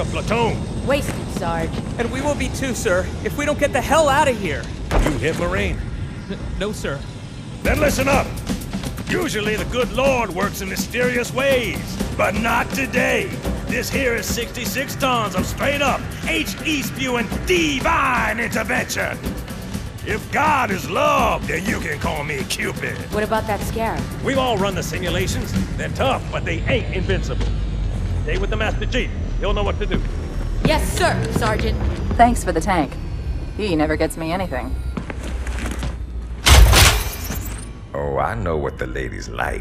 platoon. Wasted, Sarge. And we will be too, sir, if we don't get the hell out of here. You hit Marine? No, sir. Then listen up. Usually the good Lord works in mysterious ways, but not today. This here is 66 tons of straight-up, H-E-spewing divine intervention. If God is love, then you can call me Cupid. What about that scarab? We've all run the simulations. They're tough, but they ain't invincible. Stay with the Master Chief. He'll know what to do. Yes, sir, Sergeant. Thanks for the tank. He never gets me anything. Oh, I know what the ladies like.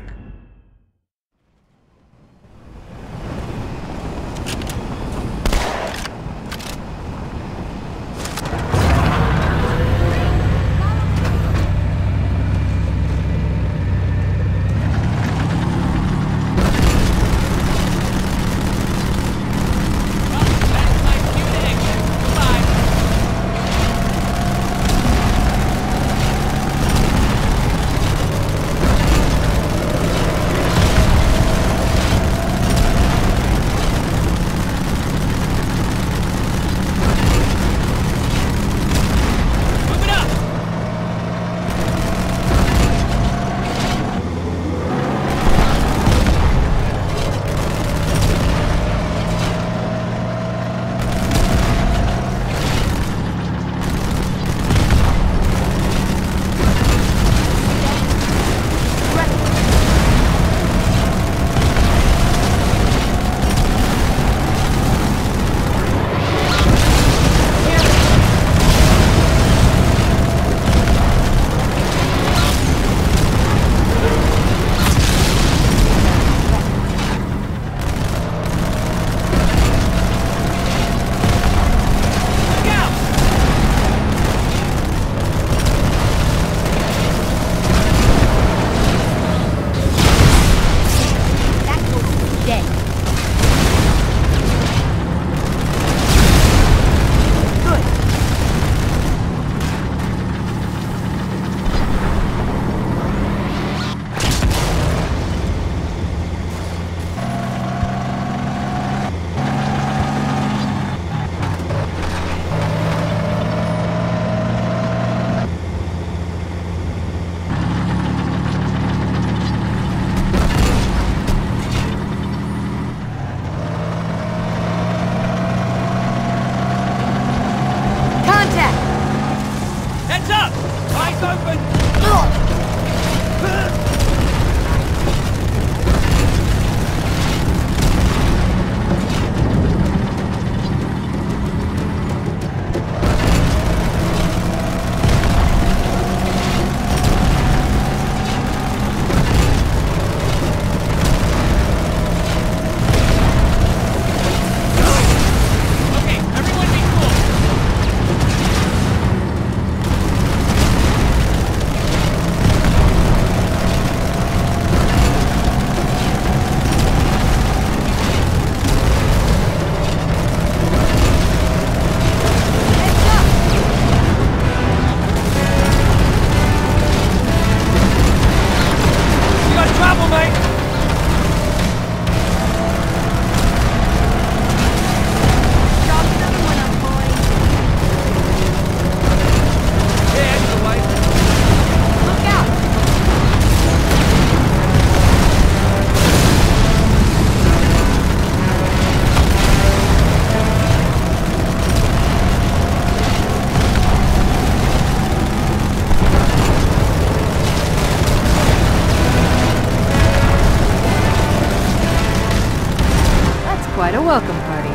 Quite a welcome party.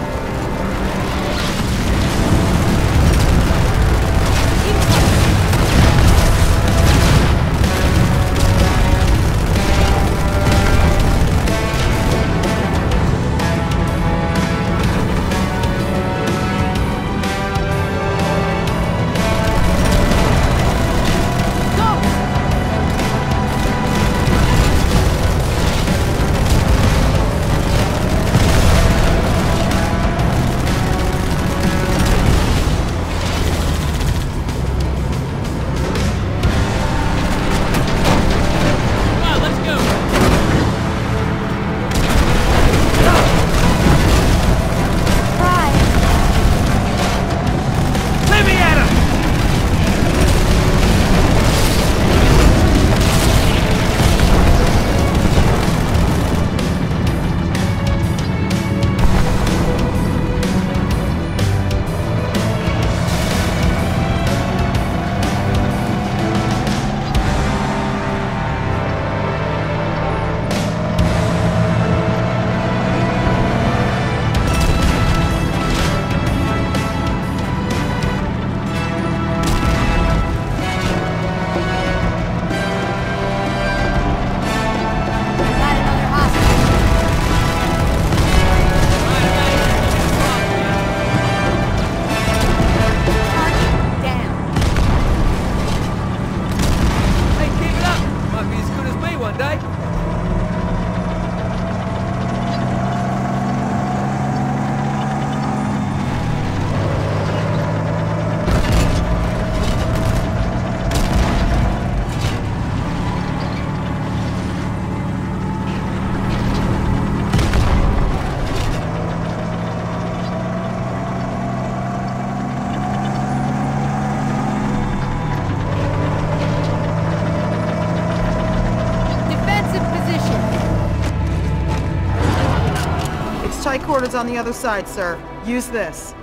tight quarters on the other side, sir. Use this.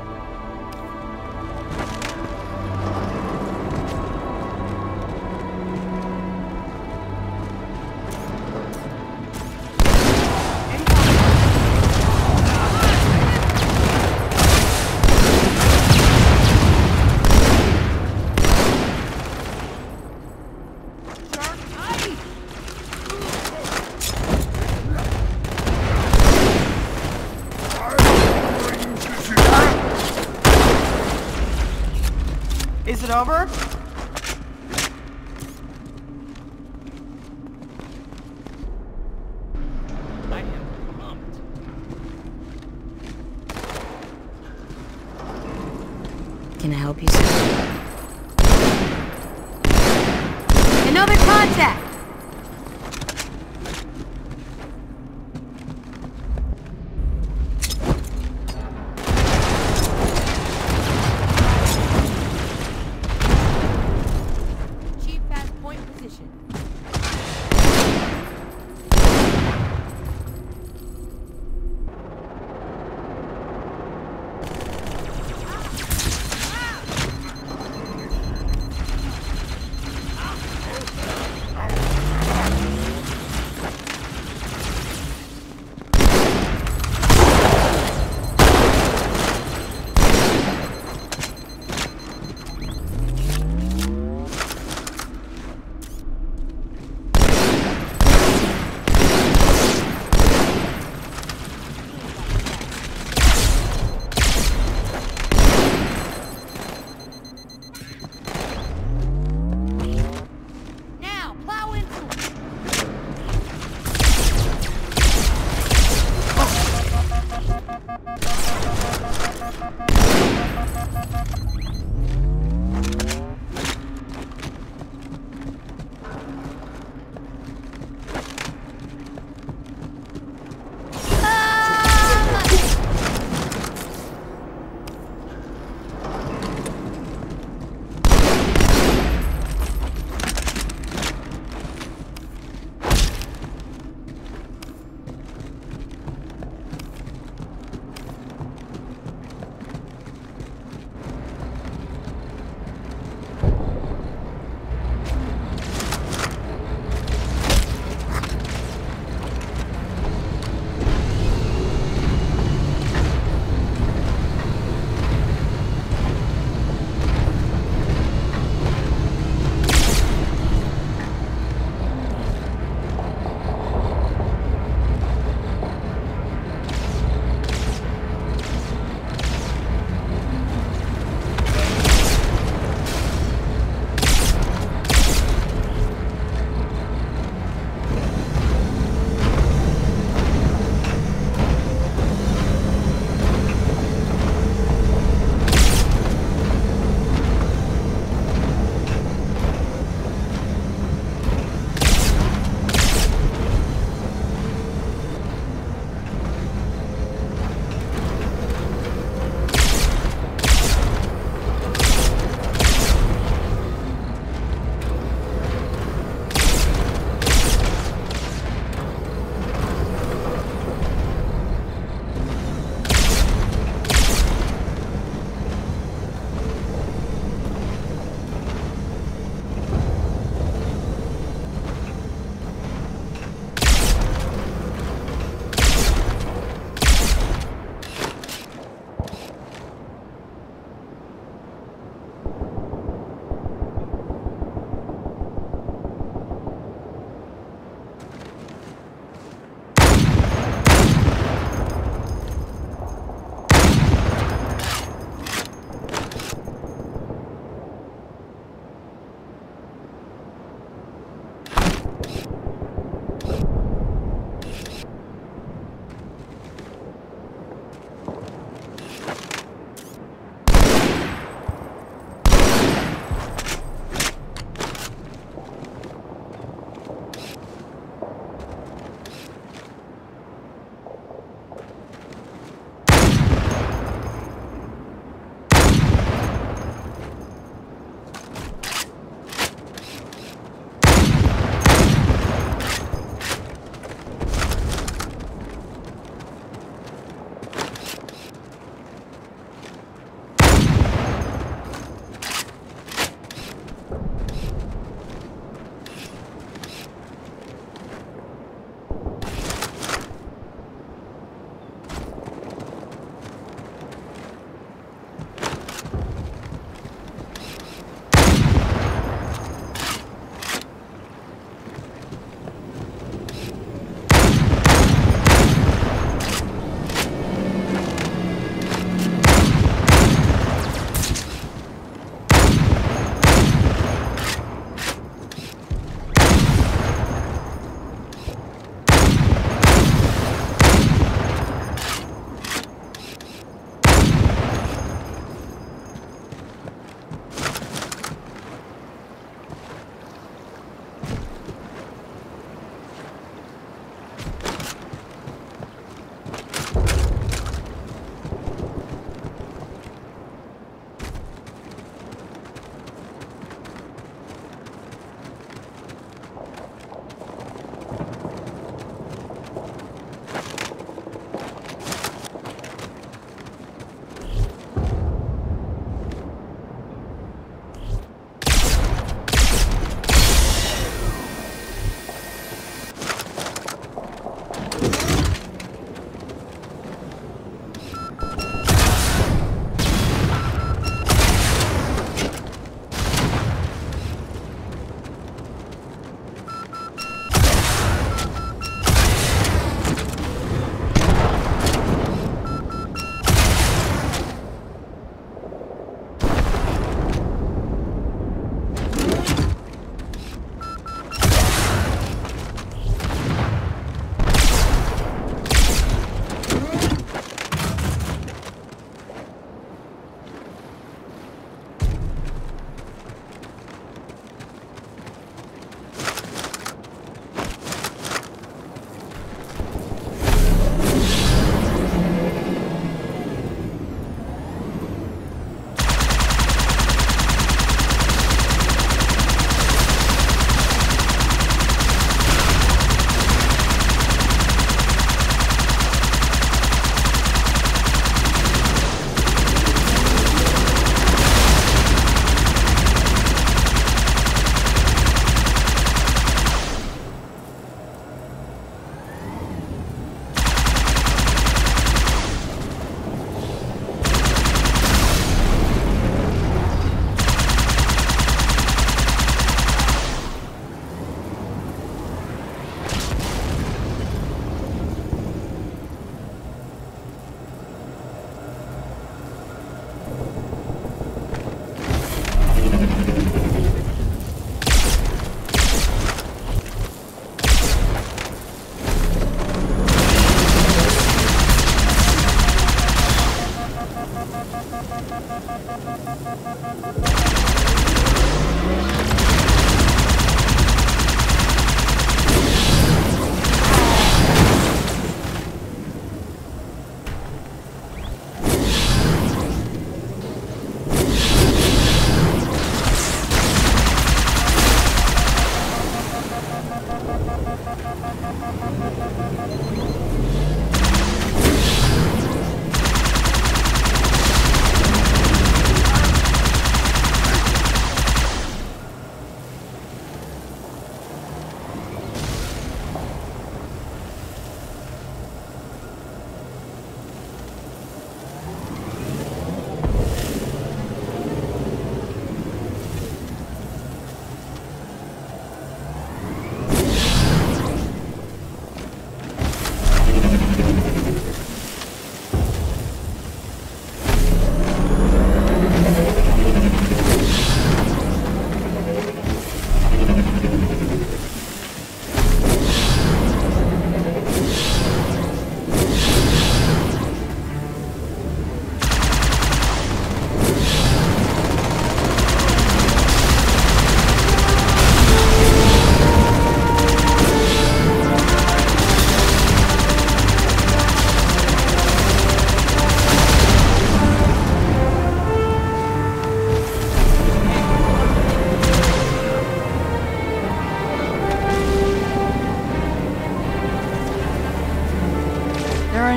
Is it over? I am pumped. Can I help you, sir? Another contact! Chief has point position.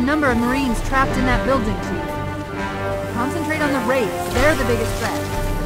number of Marines trapped in that building, Chief. Concentrate on the raids. They're the biggest threat.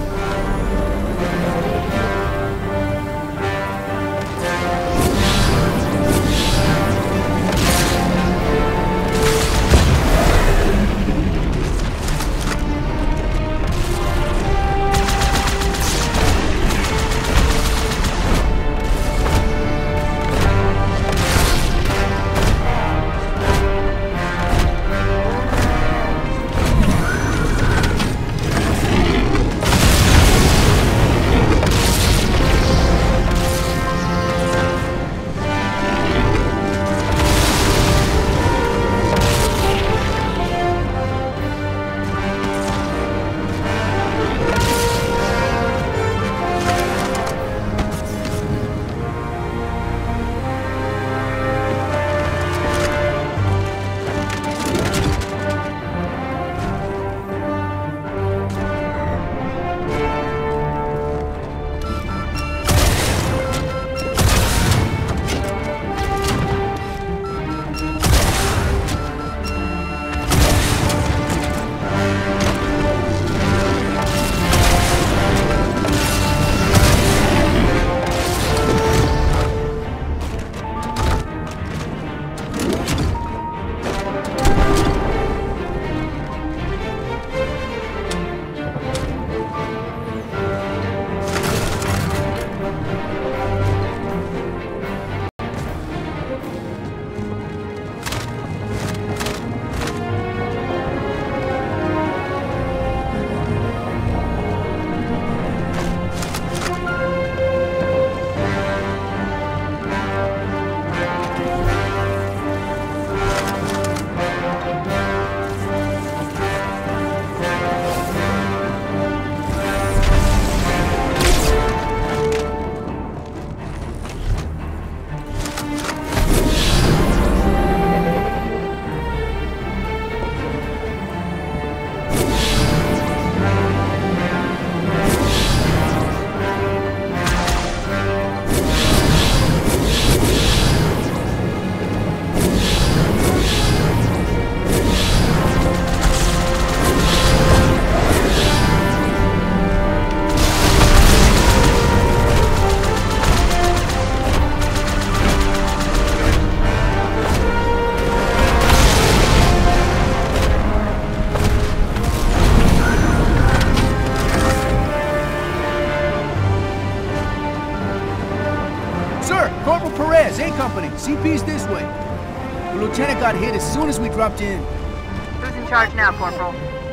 CP's this way. The lieutenant got hit as soon as we dropped in. Who's in charge now, Corporal?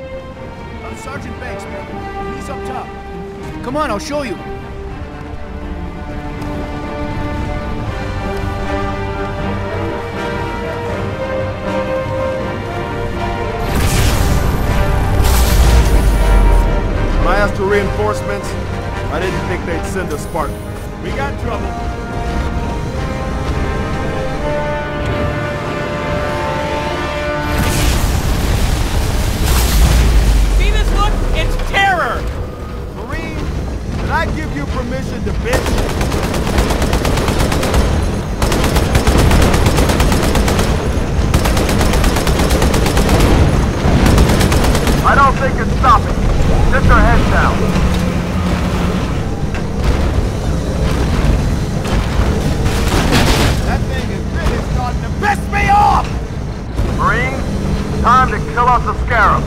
Sergeant Banks, man. He's up top. Come on, I'll show you. When I asked for reinforcements, I didn't think they'd send a Spartan. We got trouble. See this look? It's terror! Marine, did I give you permission to bitch? I don't think it's stopping. Sit their heads down. That thing is really starting to piss me off! Marines, time to kill us a scarab.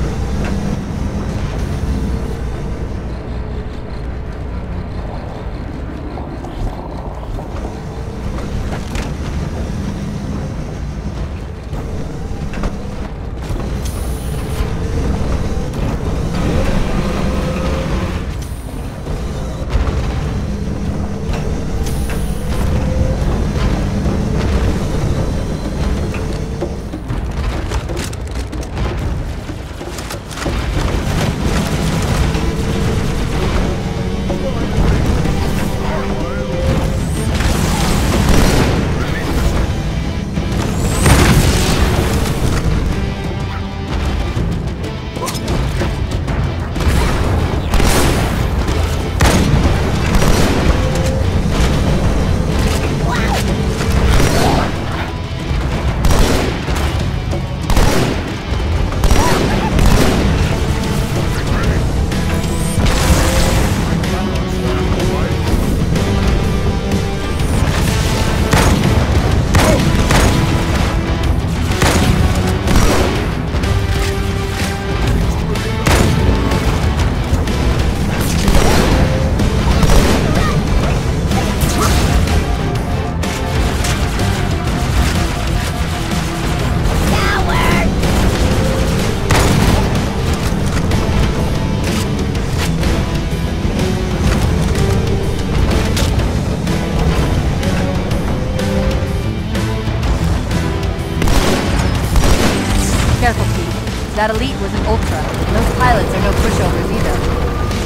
That elite was an ultra. And those pilots are no pushovers either.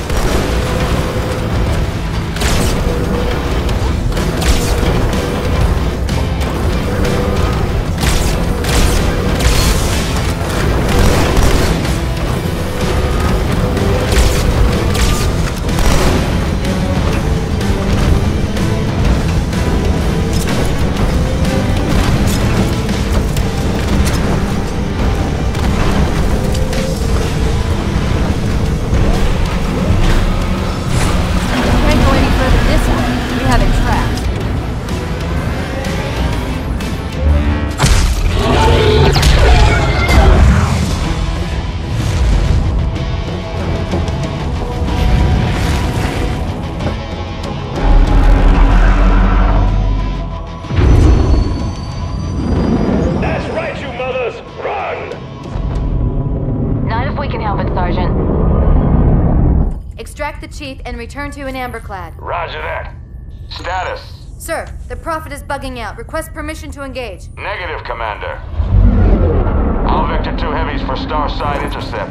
Extract the chief and return to an amberclad. Roger that. Status? Sir, the Prophet is bugging out. Request permission to engage. Negative, Commander. All Vector 2 heavies for star side intercept.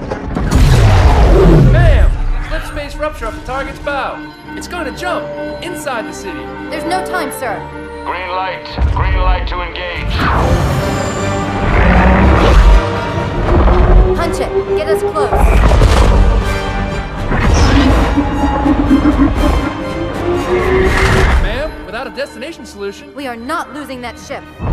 Bam! Slip space rupture off the target's bow. It's going to jump inside the city. There's no time, sir. Green light. Green light to engage. Punch it. Get us close. Ma'am, without a destination solution... We are not losing that ship.